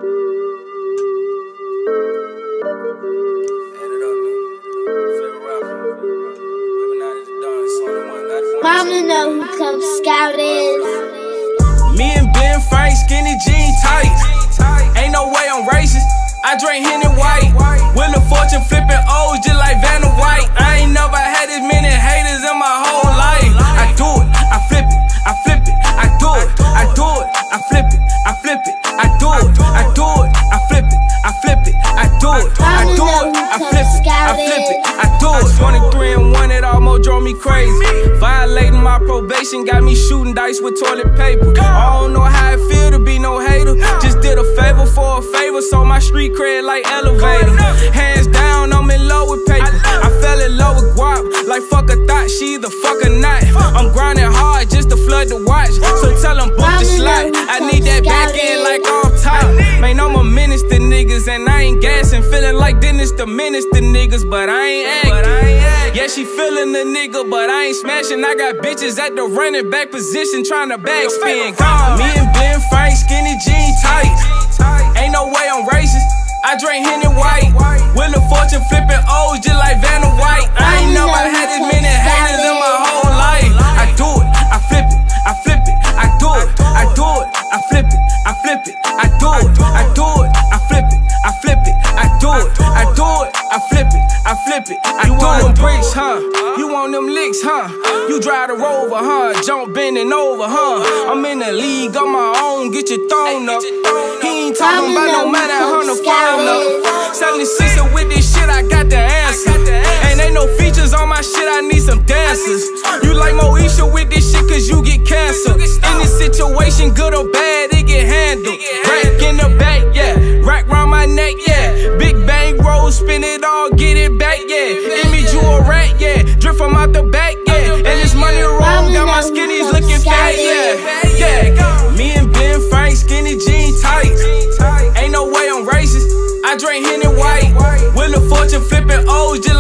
Mama know who Cub Scout is. Me and Ben Frank, skinny jean tight. Ain't no way I'm racist. I drink Henny White. Wheel of Fortune flipping O's just like Vanna White. I ain't never had as many haters in my whole life. I do it, I flip it, I flip it, I do it, I do it, I flip it, I flip it, I do it, I do it, I flip it, I flip it, I do it, I do it, I flip it, I flip it, I do it. 23 and 1, it almost drove me crazy. Violating my probation got me shooting dice with toilet paper. I don't know how it feel to be no hater. Just did a favor for a favor, so my street cred like elevator. Hands down, I'm in love with paper. I fell in love with guap, like fuck a thought, she either fuck or not. I'm grinding hard just to flood the watch, so tell them book the slot. I need that back end like off top. Man, I'm a menace to niggas and I ain't gassing. Feeling like Dennis the menace to niggas, but I ain't acting. Yeah, she feeling the nigga, but I ain't smashing. I got bitches at the running back position trying to backspin. Me and Ben Frank, skinny jean tight. Ain't no way I'm racist. I drink Henny White. Wheel of Fortune flipping O's just like Vanna White. I ain't never had as many haters in my whole life. I do it, I flip it, I flip it, I do it, I do it, I flip it, I flip it, I do it, I do it, I flip it, I flip it, I do it, I do it, I flip it, I flip it, I do it. You want them bricks, huh? You want them licks, huh? You drive the Rover, huh? Jump bending over, huh? I'm in the league on my own, get your thrown up. He ain't talking about no matter how the phone up. 76er with this shit, I got the answer. And ain't no features on my shit, I need some dancers. You like Moesha with this shit cause you get cancer. In this situation, good or bad, it get handled. Rack in the back, yeah. Rack round my neck, yeah. Big bang roll, spin it all, get it back, yeah. Image you a rat, yeah. Drip from out the back, yeah. And this money roll, got my skinnies looking fat, yeah. Yeah. Me and Ben Frank, skinny jean tight. Ain't no way I'm racist. I drink Henny White. Wheel of Fortune flipping O's.